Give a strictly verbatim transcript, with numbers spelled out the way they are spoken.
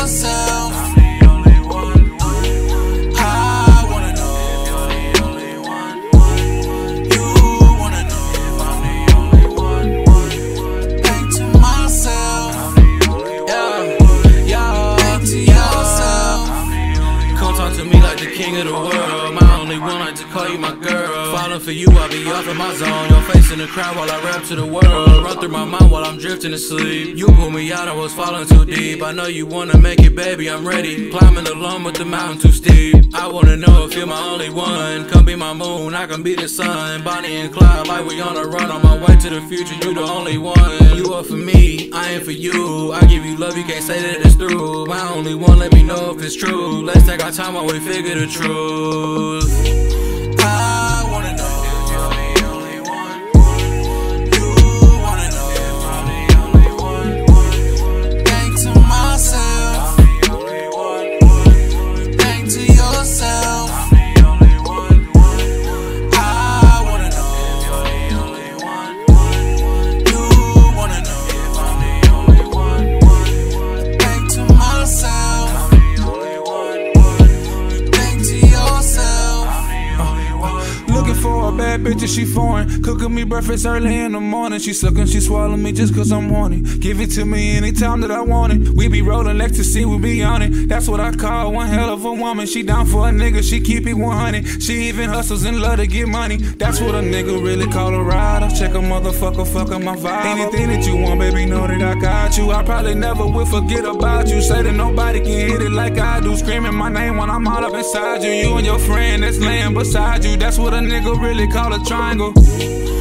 yourself. I'm the only one. I wanna know If you're the only one. you wanna know. If I'm the only one. Think to myself. I'm the only one. Yeah, think to yourself. I'm the only one. Come talk to me like the king of the world. My only one, like to call you my girl. Falling for you, I'll be off in my zone. Your face in the crowd while I rap to the world. Run through my mind while I'm drifting to sleep. You pull me out, I was falling too deep. I know you wanna make it, baby, I'm ready. Climbing alone with the mountain too steep. I wanna know if you're my only one. Come be my moon, I can be the sun. Bonnie and Clyde, like we on a run. On my way to the future, you the only one. You are for me, I ain't for you. I give you love, you can't say that it's through. My only one, let me know if it's true. Let's take our time while we figure the truth. I wanna know If you're the only one. you wanna know. If I'm the only one. Think to myself. I'm the only one. Think to yourself. I'm the only one. I wanna know If you're the only one. you wanna know. If I'm the only one. Think to myself. I'm the only one. Think to yourself. I'm the only one. Looking for a bad bitch and she foreign. Cooking me breakfast early in the morning. She sucking, she swallowing me just cause I'm horny. Give it to me anytime that I want it. We be rolling ecstasy, we be on it. That's what I call one hell of a woman. She down for a nigga, she keep it one hundred. She even hustles and love to get money. That's what a nigga really call a rider. Check a motherfucker, fuck up my vibe. Anything that you want, baby, know that I got you. I probably never will forget about you. Say that nobody can hit it like I do. Screaming my name when I'm all up inside you. You and your friend that's laying beside you. That's what a nigga really call a triangle.